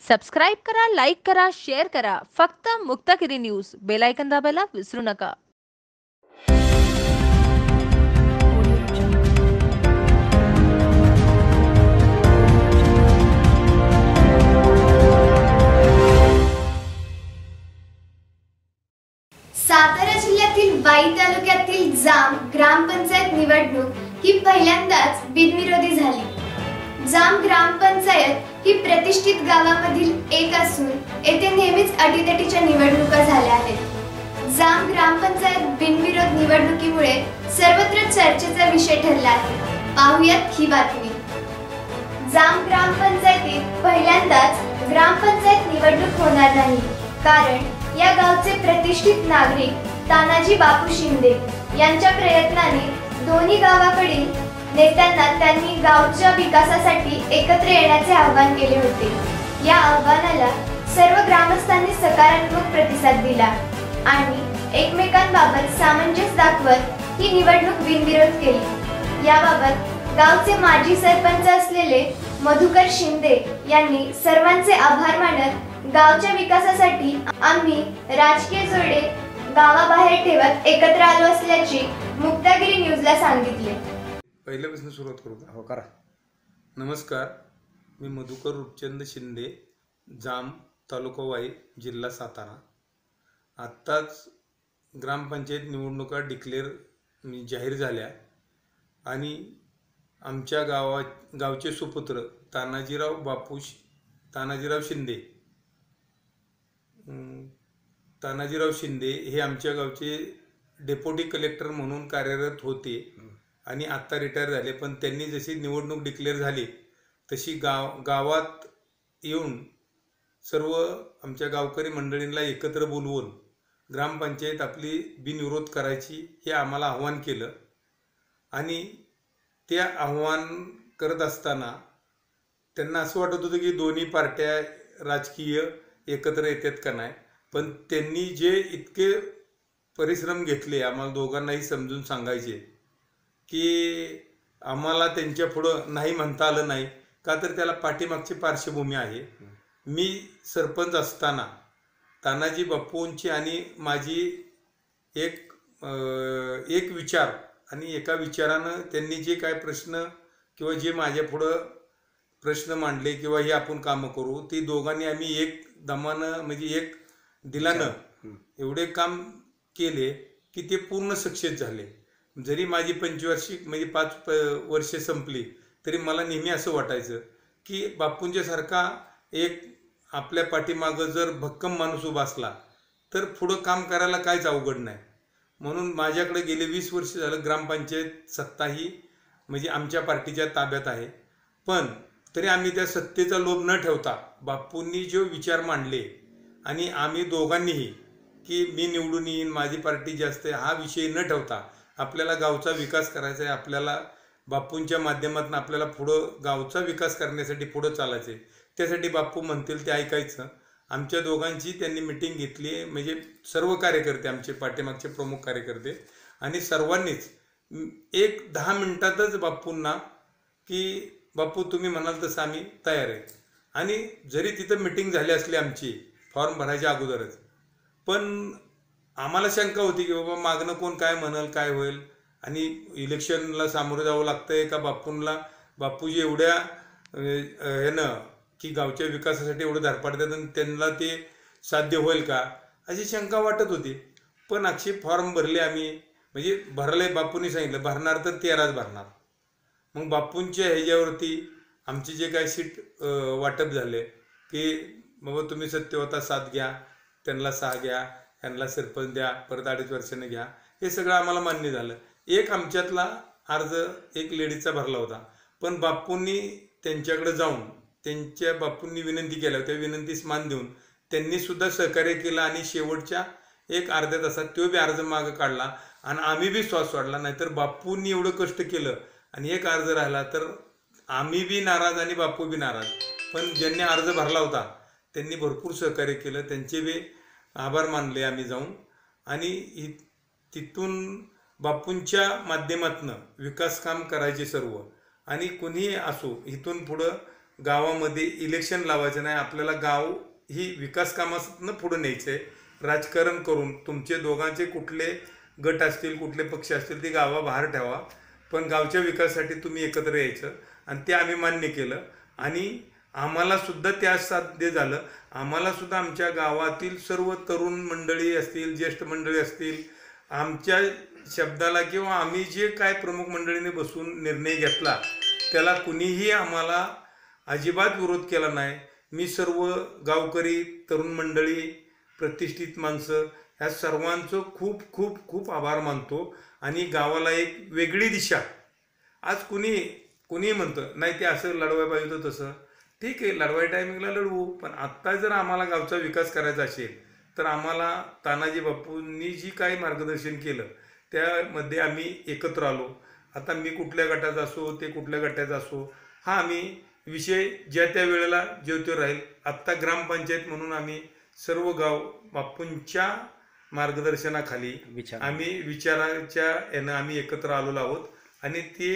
Subscribe करा, like करा, share करा. फक्त मुक्तागिरी न्यूज. बेल आयकॉन दाबायला विसरू नका. सातारा जिल्ह्यातील वाई तालुक्यातील जाम ग्रामपंचायत निवडणूक ही पहिल्यांदाच बिनविरोधी झाली. जाम ग्रामपंचायत ही प्रतिष्ठित गावामधील एक असून येथे नेहमीच अटीतटीच्या निवडणुका झाल्या आहेत. जाम ग्रामपंचायत बिनविरोध निवडणुकीमुळे सर्वत्र चर्चेचा विषय ठरला आहे. पाहुयात ही बातमी. जाम ग्रामपंचायतीत पहिल्यांदाच ग्रामपंचायत निवडणूक होणार नाही, कारण या गावचे प्रतिष्ठित नागरिक तानाजी बापू शिंदे यांच्या प्रयत्नाने दोन्ही गावाकडील नेत्यांना त्यांनी गावच्या विकासासाठी एकत्र येण्याचे आवाहन केले होते. या आवाहनाला सर्व ग्रामस्थांनी सकारात्मक प्रतिसाद दिला आणि एकमेकांबाबत सामंजस्य दाखवत ही निवडणूक बिनविरोध केली. याबाबत गावचे माजी सरपंच असलेले मधुकर शिंदे यांनी सर्वांचे आभार मानत गावच्या विकासासाठी आम्ही राजकीय जोडे गावाबाहेर ठेवत एकत्र आलो असल्याचे मुक्तागिरी न्यूजला सांगितले. पहिल्यापासून सुरुवात करू का? हो करा. नमस्कार, मी मधुकर रूपचंद शिंदे, जाम, तालुका वाई, जिल्हा सातारा. आत्ताच ग्रामपंचायत निवडणुका जाहीर झाल्या आणि आमच्या गावचे सुपुत्र तानाजीराव शिंदे हे आमच्या गावचे डेप्युटी कलेक्टर म्हणून कार्यरत होते आणि आत्ता रिटायर झाले. पण त्यांनी जशी निवडणूक डिक्लेअर झाली तशी गावात येऊन सर्व आमच्या गावकरी मंडळींना एकत्र बोलवून ग्रामपंचायत आपली बिनविरोध करायची हे आम्हाला आव्हान केलं. आणि ते आव्हान करत असताना त्यांना असं वाटत होतं की दोन्ही पार्ट्या राजकीय एकत्र येतात का नाही. पण त्यांनी जे इतके परिश्रम घेतले आम्हाला दोघांनाही समजून सांगायचे की आम्हाला त्यांच्या पुढं नाही म्हणता आलं नाही का, तर त्याला पाठीमागची पार्श्वभूमी आहे. मी सरपंच असताना तानाजी बापूंची आणि माझी एक विचार आणि एका विचारानं त्यांनी जे काय प्रश्न किंवा जे माझ्या पुढं प्रश्न मांडले किंवा हे आपण कामं करू, ती दोघांनी आम्ही एक दमानं म्हणजे एक दिलानं एवढे काम केले की ते पूर्ण सक्सेस झाले. जरी माझी पंचवार्षिक म्हणजे 5 वर्ष संपली तरी मला नेहमी असं वाटायचं की बापूंच्यासारखा एक आपल्या पाठीमागं जर भक्कम माणूस उभा असला तर पुढं काम करायला काहीच अवघड नाही. म्हणून माझ्याकडे गेले 20 वर्ष झालं ग्रामपंचायत सत्ताही म्हणजे आमच्या पार्टीच्या ताब्यात आहे. पण तरी आम्ही त्या सत्तेचा लोभ न ठेवता बापूंनी जो विचार मांडले आणि आम्ही दोघांनीही की मी निवडून येईन, माझी पार्टी जास्त आहे, हा विषय न ठेवता आपल्याला गावचा विकास करायचा आहे, आपल्याला बापूंच्या माध्यमातून आपल्याला पुढं गावचा विकास करण्यासाठी पुढं चालायचं आहे. त्यासाठी बापू म्हणतील ते ऐकायचं. आमच्या दोघांची त्यांनी मिटिंग घेतली, म्हणजे सर्व कार्यकर्ते आमचे पाठीमागचे प्रमुख कार्यकर्ते आणि सर्वांनीच 10 मिनिटातच बापूंना की बापू तुम्ही म्हणाल तसं आम्ही तयार आहे. आणि जरी तिथं मिटिंग झाली असली आमची फॉर्म भरायच्या अगोदरच, पण आम्हाला शंका होती की बाबा मागणं कोण काय म्हणाल, काय होईल आणि इलेक्शनला सामोरं जावं लागतंय का बापूजी एवढ्या ह्यानं की गावच्या विकासासाठी एवढं धडपडतात आणि त्यांना ते साध्य होईल का अशी शंका वाटत होती. पण अक्षय फॉर्म भरले आम्ही, म्हणजे भरले, बापूंनी सांगितलं भरणार तर 13च भरणार. मग बापूंच्या ह्याच्यावरती आमचे जे काय सीट वाटप झाले की बाबा तुम्ही सत्यवता 7 घ्या, त्यांना 6 घ्या, यांना सरपंच द्या, परत 2.5 वर्षाने घ्या, हे सगळं आम्हाला मान्य झालं. एक आमच्यातला अर्ज एक लेडीजचा भरला होता, पण बापूंनी त्यांच्याकडे जाऊन बापूंनी विनंती केल्या, त्या विनंतीस मान देऊन त्यांनी सुद्धा सहकार्य केलं आणि शेवटच्या एक अर्ध्या तासात तो बी अर्ज मागं काढला आणि आम्ही बी श्वास सोडला. नाहीतर बापूंनी एवढं कष्ट केलं आणि एक अर्ज राहिला तर आम्ही बी नाराज आणि बापू बी नाराज. पण ज्यांनी अर्ज भरला होता त्यांनी भरपूर सहकार्य केलं, त्यांचे बी आभार मानले आम्ही जाऊन. आणि तिथून बापूंच्या माध्यमातून विकास काम करायचे सर्व. आणि कोणीही असो इथून पुढं गावामध्ये इलेक्शन लावायचं नाही. आपल्याला गाव ही विकास कामातनं पुढं न्यायचं आहे. राजकारण करून तुमचे दोघांचे कुठले गट असतील, कुठले पक्ष असतील ते गावाबाहेर ठेवा, पण गावच्या विकासासाठी तुम्ही एकत्र यायचं. आणि ते आम्ही मान्य केलं आणि आम्हाला सुद्धा त्या साध्य झालं. आम्हाला सुद्धा आमच्या गावातील सर्व तरुण मंडळी असतील, ज्येष्ठ मंडळी असतील, आमच्या शब्दाला किंवा आम्ही जे काय प्रमुख मंडळीने बसून निर्णय घेतला त्याला कुणीही आम्हाला अजिबात विरोध केला नाही. मी सर्व गावकरी, तरुण मंडळी, प्रतिष्ठित माणसं ह्या सर्वांचं खूप खूप खूप आभार मानतो. आणि गावाला एक वेगळी दिशा. आज कुणी म्हणतं नाही ते असं लढवायला पाहिजे होतं, तसं ठीक आहे, लढवाय टायमिंगला लढवू, पण आत्ता जर आम्हाला गावचा विकास करायचा असेल तर आम्हाला तानाजी बापूंनी जी काही मार्गदर्शन केलं त्यामध्ये आम्ही एकत्र आलो. आता मी कुठल्या गटाचा असो, ते कुठल्या गटाचा असो, हा आम्ही विषय ज्या त्या वेळेला जेवतो राहील. आत्ता ग्रामपंचायत म्हणून आम्ही सर्व गाव बापूंच्या मार्गदर्शनाखाली आम्ही विचाराच्या यानं आम्ही एकत्र आलेलो आहोत. आणि ते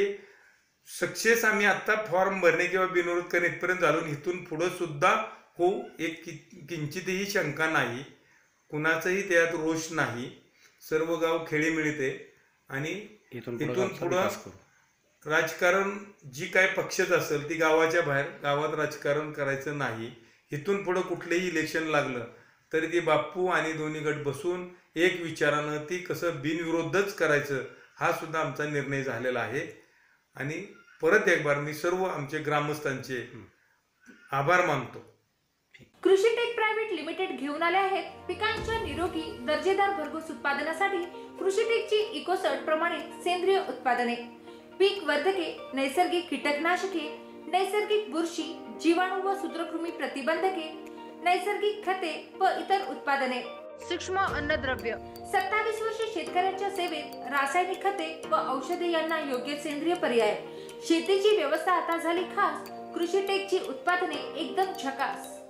सक्सेस आम्ही आत्ता फॉर्म भरणे किंवा बिनविरोध करणे इथपर्यंत झालो. इथून पुढं सुद्धा होऊ एक किंचितही शंका नाही, कुणाचाही त्यात रोष नाही. सर्व गाव खेळी मिळते आणि इथून पुढं राजकारण जी काय पक्षच असेल ती गावाच्या बाहेर, गावात राजकारण करायचं नाही. इथून पुढं कुठलंही इलेक्शन लागलं तरी ते बाप्पू आणि दोन्ही गट बसून एक विचारानं ती कसं बिनविरोधच करायचं हा सुद्धा आमचा निर्णय झालेला आहे. आणि परत एक बार मी सर्व आमचे ग्रामस्थांचे आभार मानतो. कृषी टेक प्रायव्हेट लिमिटेड घेऊन आले आहेत पिकांच्या निरोगी दर्जेदार भरघोस उत्पादनासाठी कृषी टेकची इकोसर्ट प्रमाणित सेंद्रिय उत्पादने, पीक वर्धके, नैसर्गिक कीटकनाशके, नैसर्गिक बुरशी, जीवाणू व सूत्रकृमी प्रतिबंधके, नैसर्गिक खते व इतर उत्पादने, सूक्ष्म अन्नद्रव्य. 27 वर्षे शेतकऱ्यांच्या सेवेत रासायनिक खते व औषधे यांना योग्य सेंद्रिय पर्याय. शेतीची व्यवस्था आता झाली खास. कृषी टेकची उत्पादने एकदम झकास.